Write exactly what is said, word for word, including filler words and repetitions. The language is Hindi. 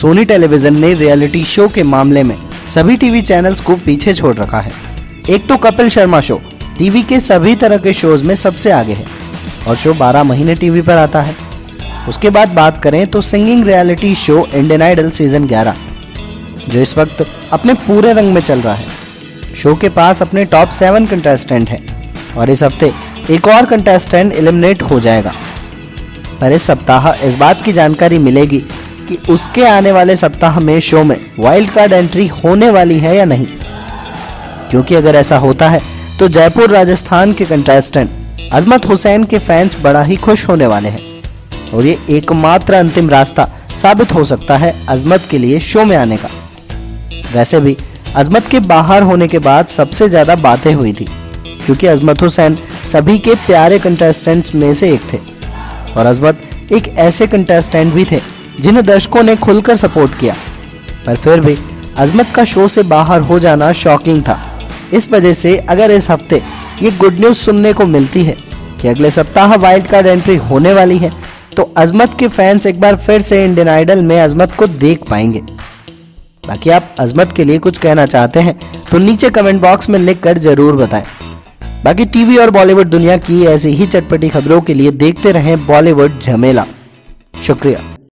सोनी टेलीविजन ने रियलिटी शो के मामले में सभी टीवी चैनल्स को पीछे छोड़ रखा है। एक तो कपिल शर्मा शो टीवी के सभी तरह के शोज में सबसे आगे है और शो बारह महीने टीवी पर आता है। उसके बाद बात करें तो singing reality show Indian Idol season ग्यारह, जो इस वक्त अपने पूरे रंग में चल रहा है। शो के पास अपने टॉप सेवन कंटेस्टेंट हैं और इस हफ्ते एक और कंटेस्टेंट एलिमिनेट हो जाएगा। पर इस सप्ताह इस बात की जानकारी मिलेगी कि उसके आने वाले सप्ताह में शो में वाइल्ड कार्ड एंट्री होने वाली है या नहीं, क्योंकि अगर ऐसा होता है तो जयपुर राजस्थान के कंटेस्टेंट अजमत हुसैन के फैंस बड़ा ही खुश होने वाले हैं और ये एकमात्र अंतिम रास्ता साबित हो सकता है अजमत के लिए शो में आने का। वैसे भी अजमत के बाहर होने के बाद सबसे ज्यादा बातें हुई थी, क्योंकि अजमत हुसैन सभी के प्यारे कंटेस्टेंट्स में से एक थे और अजमत एक ऐसे कंटेस्टेंट भी थे जिन्हें दर्शकों ने खुलकर सपोर्ट किया। पर फिर भी अजमत का शो से बाहर हो जाना शॉकिंग था। इस वजह से अगर इस हफ्ते ये गुड न्यूज सुनने को मिलती है कि अगले सप्ताह वाइल्ड कार्ड एंट्री होने वाली है, तो अजमत के फैंस एक बार फिर से इंडियन आइडल में अजमत को देख पाएंगे। बाकी आप अजमत के लिए कुछ कहना चाहते हैं तो नीचे कमेंट बॉक्स में लिख कर जरूर बताएं। बाकी टीवी और बॉलीवुड दुनिया की ऐसी ही चटपटी खबरों के लिए देखते रहें बॉलीवुड झमेला। शुक्रिया।